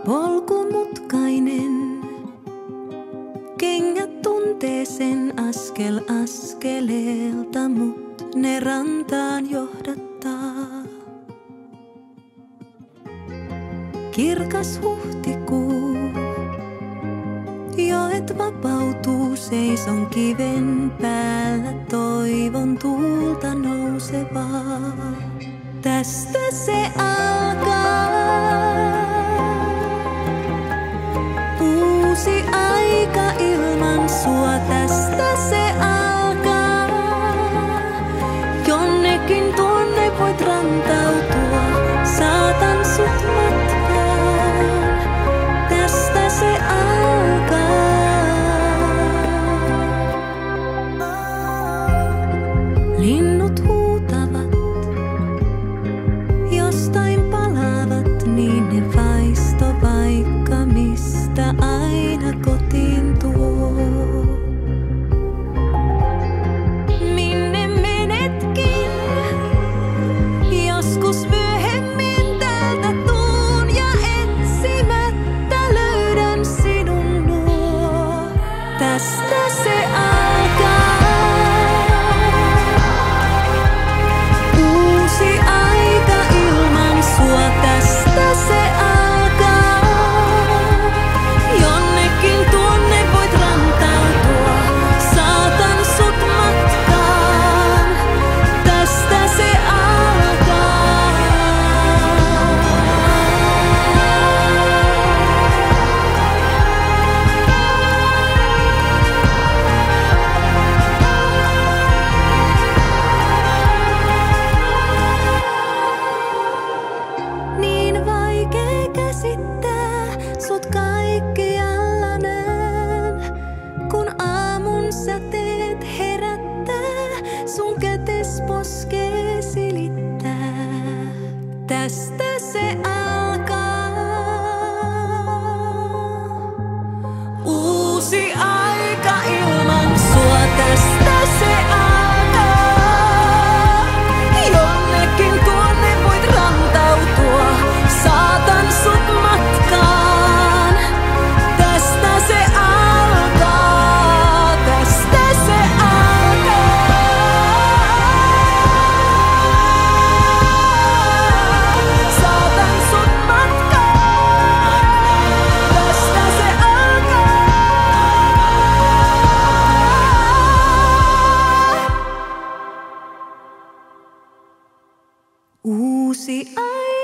Polku mutkainen, kengät tuntee sen askel askeleelta, mut ne rantaan johdattaa. Kirkas huhtikuu, joet vapautuu, seison kiven päällä, toivon tuulta nousevaa. Tästä se alkaa. Uusi aika ilman sua, tästä se alkaa. Jonnekin tuonne voit rantautua, saatan sut matkaan. Tästä se alkaa. Linnut huutavat, jostain palaavat, niin ne vaisto vaikka mistä aina kotiin tuo. Minne menetkin, joskus myöhemmin täältä tuun ja etsimättä löydän sinun luo. Tästä se alkaa. Uusi aika ilman sua, tästä se alkaa. Jonnekin tuonne voit rantautua, saatan sut matkaan. Tästä se alkaa. Niin vaikea käsittää, sut kaikkialla näen. Kun aamun säteet herättää, sun kätes poskee silittää. Tästä se alkaa. Uusi aika ilman sua, tästä se alkaa. Jonnekin tuonne voit rantautua, saatan sut matkaan. Tästä se alkaa, tästä se alkaa. Saatan sut matkaan. Tästä se alkaa. Uusi aika.